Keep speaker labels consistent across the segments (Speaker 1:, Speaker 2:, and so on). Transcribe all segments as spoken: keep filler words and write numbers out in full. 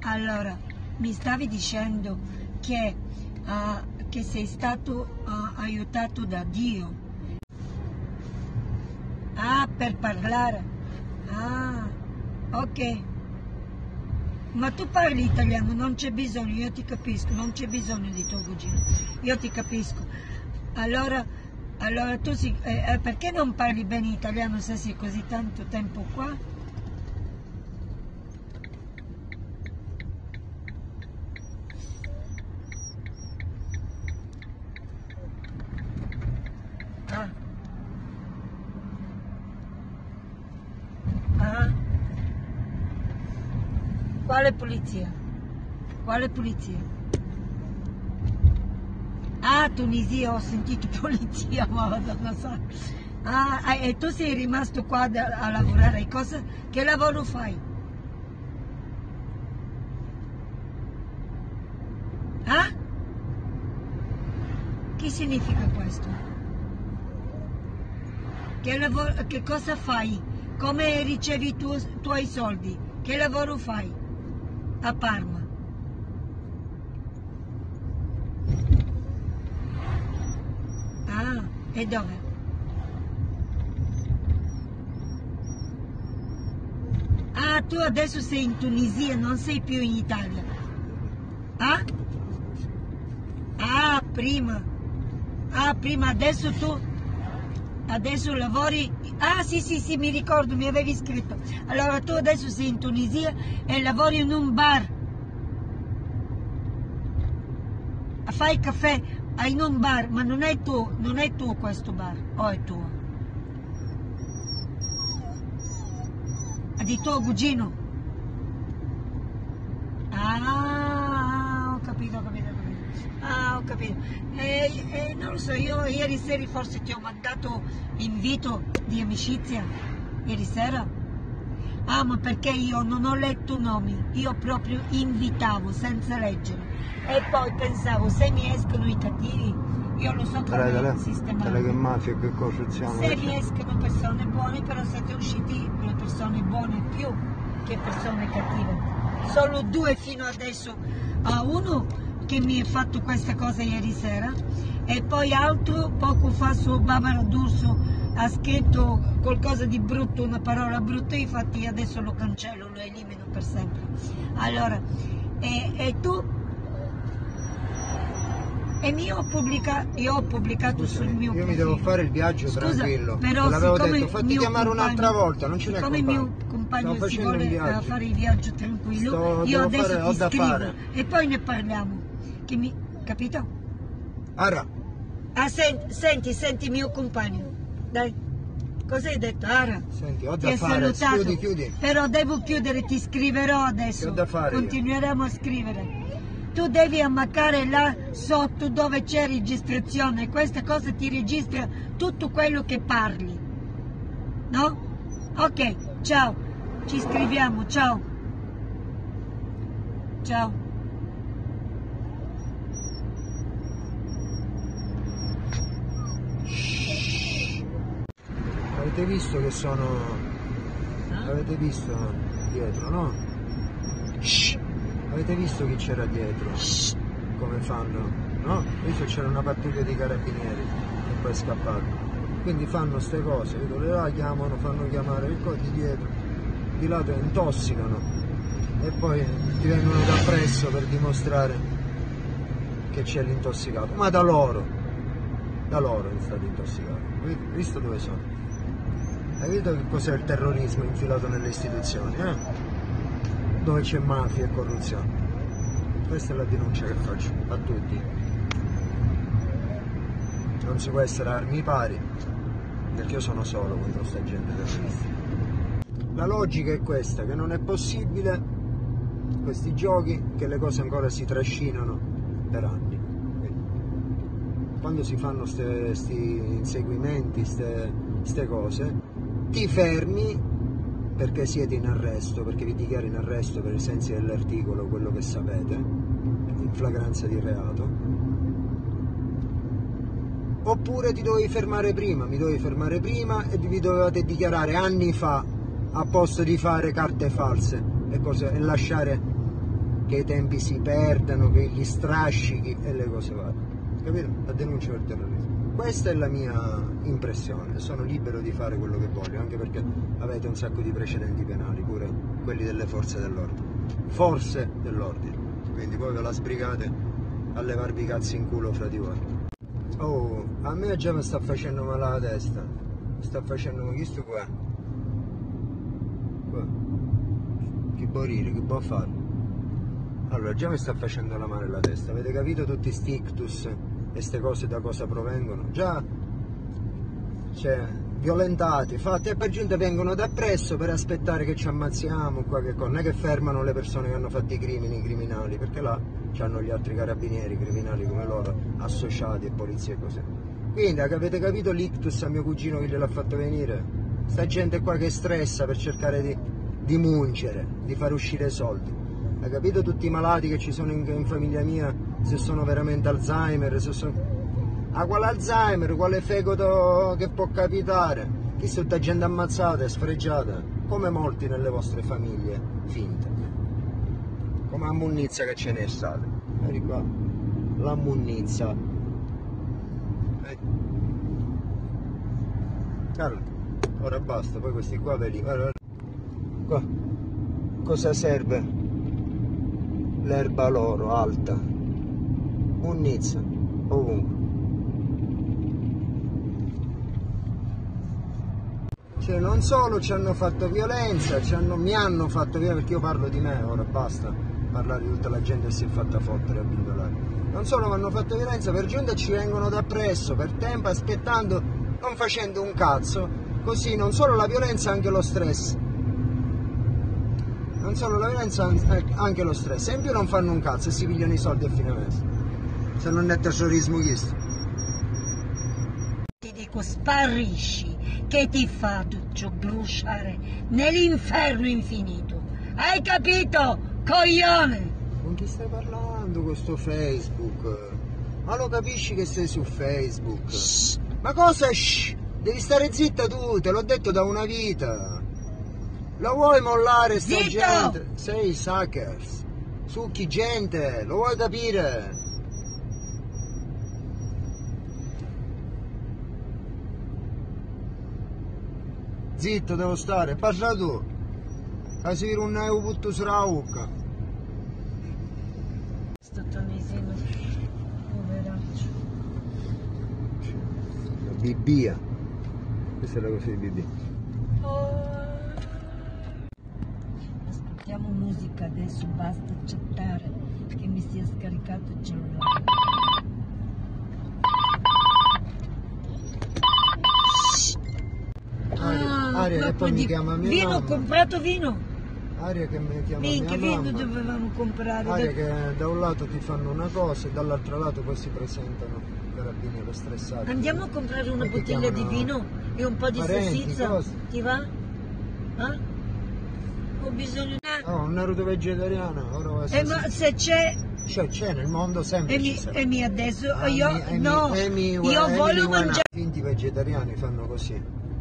Speaker 1: Allora, mi stavi dicendo che, uh, che sei stato uh, aiutato da Dio. Ah, per parlare. Ah, ok. Ma tu parli italiano, non c'è bisogno, io ti capisco, non c'è bisogno di tuo cugino, io ti capisco. Allora, allora tu si, eh, perché non parli bene italiano se sei così tanto tempo qua? Ah. Ah. Quale polizia? Quale polizia? Ah, Tunisia, ho sentito polizia, ma non so. Ah, e tu sei rimasto qua a lavorare, cosa? Che lavoro fai? Ah? Che significa questo? Che, lavoro, che cosa fai? Come ricevi tu, i tuoi soldi? Che lavoro fai a Parma? Ah, e dove? Ah, tu adesso sei in Tunisia, non sei più in Italia. Ah? Ah, prima. Ah, prima, adesso tu... Adesso lavori... Ah, sì, sì, sì, mi ricordo, mi avevi scritto. Allora tu adesso sei in Tunisia e lavori in un bar. Fai caffè in un bar, ma non è tuo, non è tuo questo bar, o è tuo? Di tuo cugino? Ah, ho capito, ho capito, ho capito. Ah, ho capito. E, e non lo so, io ieri sera forse ti ho mandato invito di amicizia, ieri sera. Ah, ma perché io non ho letto nomi, io proprio invitavo senza leggere. E poi pensavo, se mi escono i cattivi, io lo so come sistemare.
Speaker 2: Che mafia, che corruzione.
Speaker 1: Se mi escono persone buone, però siete usciti le persone buone più che persone cattive. Solo due fino adesso. Ah, uno che mi ha fatto questa cosa ieri sera e poi altro poco fa su Barbara D'Urso ha scritto qualcosa di brutto, una parola brutta, infatti adesso lo cancello, lo elimino per sempre. Allora, e, e tu? E io ho pubblicato, io ho pubblicato
Speaker 2: Scusa,
Speaker 1: sul mio
Speaker 2: io
Speaker 1: profilo.
Speaker 2: mi devo fare il viaggio. Scusa, tranquillo. Però l'avevo detto, fatti chiamare un'altra volta, non ce n'è
Speaker 1: come il mio compagno si vuole fare il viaggio tranquillo, Sto, io adesso fare, ti scrivo fare. E poi ne parliamo. Che mi, capito?
Speaker 2: Ara.
Speaker 1: Ah, senti, senti, senti mio compagno. Dai. Cosa hai detto, Ara?
Speaker 2: Senti, ho
Speaker 1: ti
Speaker 2: da fare,
Speaker 1: salutato,
Speaker 2: chiudi, chiudi.
Speaker 1: Però devo chiudere, ti scriverò adesso.
Speaker 2: Che ho da fare
Speaker 1: Continueremo
Speaker 2: io.
Speaker 1: a scrivere. Tu devi ammaccare là sotto dove c'è registrazione, questa cosa ti registra tutto quello che parli, no? Ok, ciao, ci scriviamo, ciao, ciao.
Speaker 2: Avete visto che sono... Avete visto dietro, no? Shh. Avete visto chi c'era dietro? Shh. Come fanno? No? Invece c'era una pattuglia di carabinieri e poi è scappato. Quindi fanno queste cose, vedo le là, chiamano, fanno chiamare il coso di dietro, di lato intossicano e poi ti vengono da presso per dimostrare che c'è l'intossicato. Ma da loro, da loro è stato intossicato. Visto dove sono? Hai visto che cos'è il terrorismo infilato nelle istituzioni, eh? Dove c'è mafia e corruzione. Questa è la denuncia che faccio a tutti. Non si può essere armi pari, perché io sono solo contro questa gente terroristica. La logica è questa, che non è possibile questi giochi, che le cose ancora si trascinano per anni. Quando si fanno questi inseguimenti, queste cose, ti fermi perché siete in arresto, perché vi dichiari in arresto per i sensi dell'articolo, quello che sapete, in flagranza di reato, oppure ti dovevi fermare prima, mi dovevi fermare prima e vi dovevate dichiarare anni fa, a posto di fare carte false e, cose, e lasciare che i tempi si perdano, che gli strascichi e le cose varie, capito? La denuncia del terrorismo. Questa è la mia impressione, sono libero di fare quello che voglio, anche perché avete un sacco di precedenti penali, pure quelli delle forze dell'ordine, forze dell'ordine, quindi poi ve la sbrigate a levarvi i cazzi in culo fra di voi. Oh, a me già mi sta facendo male la testa, mi sta facendo, chi sto qua? Qua, che borire, che può fare? Allora, già mi sta facendo la male la testa, avete capito tutti sti ictus e queste cose da cosa provengono? Già, cioè, violentati, fatti, e per giunta vengono da presso per aspettare che ci ammazziamo, qua che non è che fermano le persone che hanno fatto i crimini, i criminali, perché là c'hanno gli altri carabinieri, criminali come loro, associati e polizia e così. Quindi, avete capito l'ictus a mio cugino che gliel'ha fatto venire? Sta gente qua che stressa per cercare di, di mungere, di far uscire soldi. Hai capito tutti i malati che ci sono in, in famiglia mia, se sono veramente Alzheimer, se sono... Ah, quale Alzheimer, quale fegato che può capitare? Chi sono tutta gente ammazzata e sfregiata, come molti nelle vostre famiglie finte. Come a Munnizza che ce n'è stata. Vedi qua, la Munnizza. Eh. Allora, ora basta, poi questi qua ve li... Allora, qua, cosa serve? L'erba loro alta, Munnizza, ovunque. Cioè, non solo ci hanno fatto violenza, ci hanno, mi hanno fatto violenza, perché io parlo di me, ora basta parlare di tutta la gente che si è fatta fottere a Bindolare. Non solo mi hanno fatto violenza, per giunta ci vengono da presso, per tempo, aspettando, non facendo un cazzo, così non solo la violenza, anche lo stress. Non solo la violenza, anche lo stress. E in più non fanno un cazzo e si pigliano i soldi a fine mese. Se non è terrorismo questo.
Speaker 1: Ti dico, sparisci, che ti fa tutto bruciare nell'inferno infinito. Hai capito, coglione?
Speaker 2: Con chi stai parlando con sto Facebook? Ma lo capisci che sei su Facebook? Shh. Ma cosa shh? Devi stare zitta tu, te l'ho detto da una vita. Lo vuoi mollare sta
Speaker 1: Zitto!
Speaker 2: gente? Sei suckers, succhi gente, lo vuoi capire? Zitto devo stare, parla tu. Casir un neo putto srauca.
Speaker 1: Sto tonisino, poveraccio.
Speaker 2: Bibbia. Questa è la cosa di Bibbia.
Speaker 1: Oh. Ascoltiamo musica adesso, basta chattare, che mi sia scaricato il cellulare.
Speaker 2: Aria, Aria che poi mi chiama mia
Speaker 1: vino,
Speaker 2: mamma.
Speaker 1: ho comprato vino.
Speaker 2: Aria che mi chiama
Speaker 1: Minchia,
Speaker 2: mia mamma.
Speaker 1: vino dovevamo comprare.
Speaker 2: Aria che da un lato ti fanno una cosa e dall'altro lato poi si presentano i carabinieri stressati.
Speaker 1: Andiamo a comprare una
Speaker 2: E ti
Speaker 1: bottiglia di
Speaker 2: chiamano
Speaker 1: vino e un po' di
Speaker 2: parenti,
Speaker 1: salsiccia.
Speaker 2: cosa?
Speaker 1: Ti va? Eh? Ho bisogno di...
Speaker 2: Oh, un naruto vegetariano, ora va a
Speaker 1: Eh, ma se c'è...
Speaker 2: Cioè, c'è nel mondo sempre.
Speaker 1: E mi,
Speaker 2: ci sarà.
Speaker 1: e mi adesso...
Speaker 2: Ah,
Speaker 1: io...
Speaker 2: mi- e mi-
Speaker 1: no,
Speaker 2: e mi-
Speaker 1: io
Speaker 2: e mi-
Speaker 1: voglio
Speaker 2: mi-
Speaker 1: mangiare...
Speaker 2: Finti vegetariani fanno così.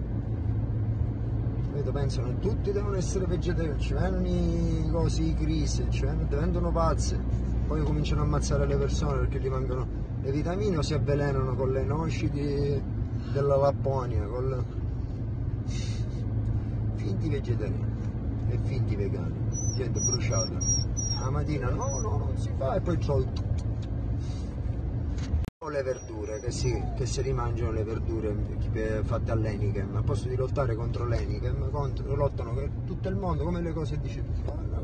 Speaker 2: Vedo, pensano tutti devono essere vegetariani, ci vengono i cosi, i crisi, ci vengono, diventano pazzi. Poi cominciano a ammazzare le persone perché gli mancano le vitamine o si avvelenano con le noci di, della Lapponia, col... Finti vegetariani e finti vegani, gente bruciata. La mattina no, no, non si fa e poi trovo le verdure, che si, che si rimangiano le verdure fatte all'Enichem, a posto di lottare contro l'Enichem, contro, lottano per tutto il mondo, come le cose dici tu.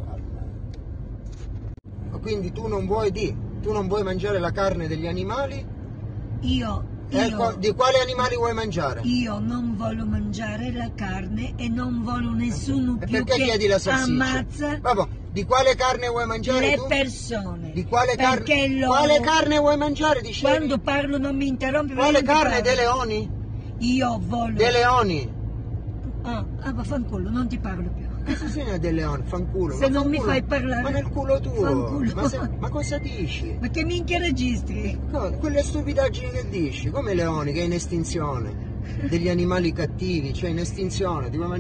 Speaker 2: Quindi tu non vuoi di, tu non vuoi mangiare la carne degli animali?
Speaker 1: Io...
Speaker 2: Eh,
Speaker 1: Io,
Speaker 2: di quali animali vuoi mangiare?
Speaker 1: io non voglio mangiare la carne e non voglio nessuno
Speaker 2: E
Speaker 1: più
Speaker 2: perché
Speaker 1: che
Speaker 2: chiedi la salsiccia?
Speaker 1: ammazza
Speaker 2: Vabbè, di quale carne vuoi mangiare
Speaker 1: le
Speaker 2: tu?
Speaker 1: persone.
Speaker 2: Di quale
Speaker 1: Perché
Speaker 2: carne?
Speaker 1: loro,
Speaker 2: Quale carne vuoi mangiare? Dicevi?
Speaker 1: quando parlo non mi interrompi.
Speaker 2: Quale
Speaker 1: perché non ti
Speaker 2: carne?
Speaker 1: parlo.
Speaker 2: Dei leoni?
Speaker 1: Io voglio...
Speaker 2: Dei leoni?
Speaker 1: Ah, ah, vaffanculo, non ti parlo più.
Speaker 2: Cosa segna dei leoni? Fanculo.
Speaker 1: Se
Speaker 2: ma
Speaker 1: non mi
Speaker 2: fanculo.
Speaker 1: fai parlare...
Speaker 2: Ma nel culo tuo.
Speaker 1: Fanculo.
Speaker 2: Ma, se- ma cosa dici?
Speaker 1: Ma che minchia registri?
Speaker 2: Co- Quelle stupidaggini che dici? Come i leoni che è in estinzione? Degli animali cattivi, cioè in estinzione, ti vuoi mangiare...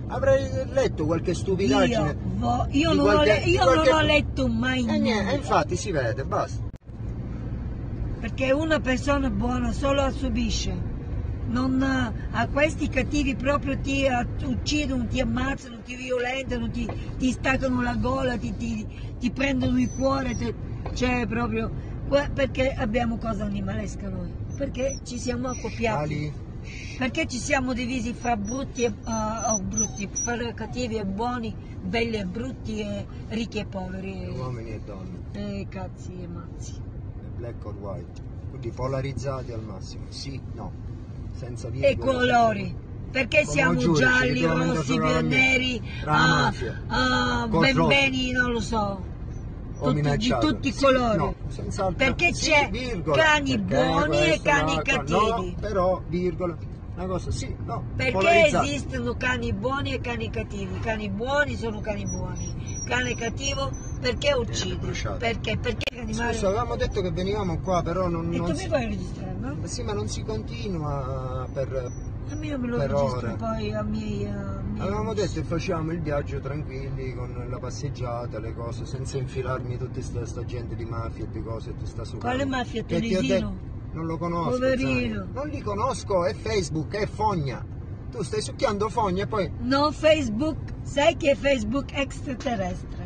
Speaker 2: Avrei letto qualche stupidaggine.
Speaker 1: Io, vo- io, non,
Speaker 2: qualche,
Speaker 1: ho, le- io
Speaker 2: qualche...
Speaker 1: non ho letto mai
Speaker 2: E
Speaker 1: niente.
Speaker 2: niente, infatti si vede, basta.
Speaker 1: Perché una persona buona solo subisce. Non, a questi cattivi proprio ti uccidono, ti ammazzano, ti violentano, ti, ti staccano la gola, ti, ti, ti prendono il cuore, ti, cioè proprio perché abbiamo cosa animalesca noi, perché ci siamo accoppiati,
Speaker 2: Ali.
Speaker 1: perché ci siamo divisi fra brutti e uh, oh, brutti, fra cattivi e buoni, belli e brutti, e ricchi e poveri,
Speaker 2: Uomini e donne.
Speaker 1: E cazzi e mazzi.
Speaker 2: Black or white, quindi polarizzati al massimo, sì, no. Senza
Speaker 1: E colori, perché
Speaker 2: come
Speaker 1: siamo
Speaker 2: giudice,
Speaker 1: gialli, rossi, neri, ah, ah, ben beni, non lo so, tutti, di tutti i
Speaker 2: sì,
Speaker 1: colori,
Speaker 2: no, senz'altro,
Speaker 1: perché
Speaker 2: sì,
Speaker 1: c'è
Speaker 2: virgola,
Speaker 1: cani
Speaker 2: perché
Speaker 1: buoni
Speaker 2: questo,
Speaker 1: e cani
Speaker 2: no,
Speaker 1: cattivi,
Speaker 2: no, però, virgola, una cosa, sì, no,
Speaker 1: perché
Speaker 2: polarizzati.
Speaker 1: esistono cani buoni e cani cattivi, cani buoni sono cani buoni, cane cattivo perché uccide, perché, perché animali...
Speaker 2: Scusa, avevamo detto che venivamo qua, però non...
Speaker 1: E
Speaker 2: non
Speaker 1: tu
Speaker 2: si...
Speaker 1: mi vuoi registrare, no?
Speaker 2: Sì, ma non si continua per...
Speaker 1: A me me lo
Speaker 2: per
Speaker 1: registro
Speaker 2: ore.
Speaker 1: poi a miei... A miei
Speaker 2: Avevamo
Speaker 1: amici.
Speaker 2: detto che facciamo il viaggio tranquilli, con la passeggiata, le cose, senza infilarmi tutta questa gente di mafia e di cose e ti sta su.
Speaker 1: Quale mafia?
Speaker 2: Che ti ho
Speaker 1: Tunisino?
Speaker 2: detto, non lo conosco.
Speaker 1: Poverino.
Speaker 2: Zani. Non li conosco, è Facebook, è Fogna. Tu stai succhiando Fogna e poi...
Speaker 1: No, Facebook, sai che è Facebook extraterrestre.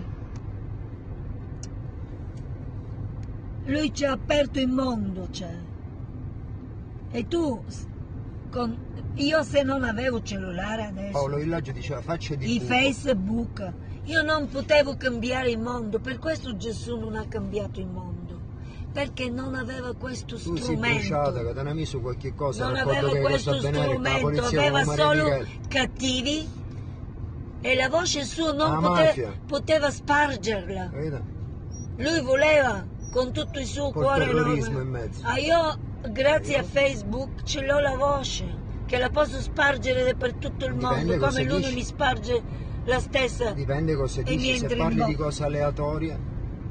Speaker 1: Lui ci ha aperto il mondo, cioè. E tu, con, io se non avevo cellulare adesso,
Speaker 2: Paolo Villaggio diceva facce di
Speaker 1: i
Speaker 2: buco.
Speaker 1: Facebook, io non potevo cambiare il mondo, per questo Gesù non ha cambiato il mondo, perché non aveva questo
Speaker 2: Tu sei
Speaker 1: strumento.
Speaker 2: bruciata, che te ne hai messo qualche cosa,
Speaker 1: Non
Speaker 2: racconto
Speaker 1: aveva
Speaker 2: che
Speaker 1: questo
Speaker 2: cosa benere, la
Speaker 1: strumento,
Speaker 2: polizia
Speaker 1: aveva
Speaker 2: con
Speaker 1: solo
Speaker 2: Michele.
Speaker 1: cattivi e la voce sua non
Speaker 2: La
Speaker 1: pote-
Speaker 2: mafia.
Speaker 1: poteva spargerla.
Speaker 2: Vedi?
Speaker 1: Lui voleva con tutto il suo
Speaker 2: Col
Speaker 1: cuore
Speaker 2: terrorismo
Speaker 1: enorme.
Speaker 2: in mezzo.
Speaker 1: Ah, io grazie a Facebook ce l'ho la voce che la posso spargere per tutto il
Speaker 2: Dipende
Speaker 1: mondo,
Speaker 2: cosa
Speaker 1: come lui
Speaker 2: dici.
Speaker 1: mi sparge la stessa.
Speaker 2: Dipende cosa
Speaker 1: E
Speaker 2: dici,
Speaker 1: mi
Speaker 2: se
Speaker 1: entra in
Speaker 2: parli di
Speaker 1: bocca.
Speaker 2: cose aleatorie,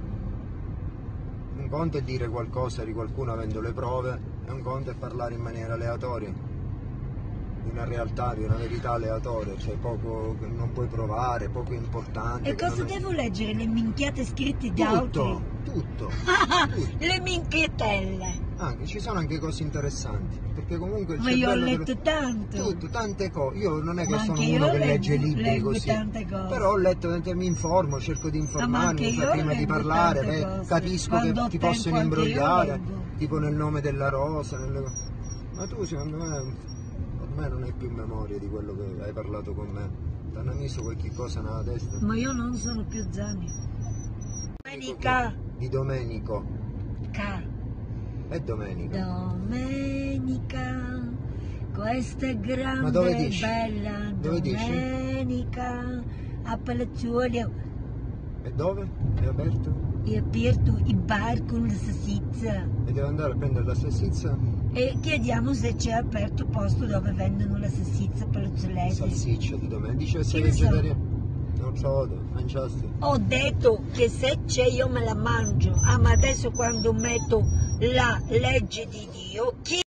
Speaker 2: un conto è dire qualcosa di qualcuno avendo le prove, e un conto è parlare in maniera aleatoria, di una realtà, di una verità aleatoria, cioè poco, non puoi provare, poco importante.
Speaker 1: E
Speaker 2: che
Speaker 1: cosa
Speaker 2: non è-
Speaker 1: devo leggere? Le minchiate scritte di altri?
Speaker 2: Tutto, tutto, tutto.
Speaker 1: Le minchiatelle.
Speaker 2: Anche, ci sono anche cose interessanti, perché comunque il
Speaker 1: Ma io ho
Speaker 2: cervello
Speaker 1: letto
Speaker 2: te-
Speaker 1: tanto.
Speaker 2: tutto, tante cose. Io non è che
Speaker 1: Ma
Speaker 2: sono
Speaker 1: anche io
Speaker 2: uno che
Speaker 1: leggo-
Speaker 2: legge libri
Speaker 1: leggo
Speaker 2: così,
Speaker 1: tante cose.
Speaker 2: però ho letto, mi informo, cerco di
Speaker 1: Ah, ma
Speaker 2: informarmi
Speaker 1: anche io
Speaker 2: prima di
Speaker 1: leggo
Speaker 2: parlare,
Speaker 1: tante
Speaker 2: beh,
Speaker 1: cose.
Speaker 2: capisco
Speaker 1: Quando
Speaker 2: che
Speaker 1: ho
Speaker 2: ti
Speaker 1: tempo
Speaker 2: possono
Speaker 1: anche io
Speaker 2: imbrogliare,
Speaker 1: leggo.
Speaker 2: tipo nel nome della rosa, nelle... ma tu secondo me ormai non hai più memoria di quello che hai parlato con me, ti hanno messo qualche cosa nella testa.
Speaker 1: Ma io non sono più Zani. Domenica.
Speaker 2: Di Domenico,
Speaker 1: Ca.
Speaker 2: è Domenica.
Speaker 1: Domenica. Questa è grande
Speaker 2: Ma dove
Speaker 1: e
Speaker 2: dici?
Speaker 1: bella.
Speaker 2: Dove dici?
Speaker 1: Domenica. A Palazzuolo.
Speaker 2: E dove? È aperto?
Speaker 1: E aperto il bar con la salsiccia.
Speaker 2: E devo andare a prendere la salsiccia?
Speaker 1: E chiediamo se c'è aperto posto dove vendono la salsiccia palazzolese.
Speaker 2: Salsiccia di Domenica. Dice sei
Speaker 1: Che ne so?
Speaker 2: vegetariano? Non so, mangiaste.
Speaker 1: Ho detto che se c'è io me la mangio. Ah, ma adesso quando metto la legge di Dio, chi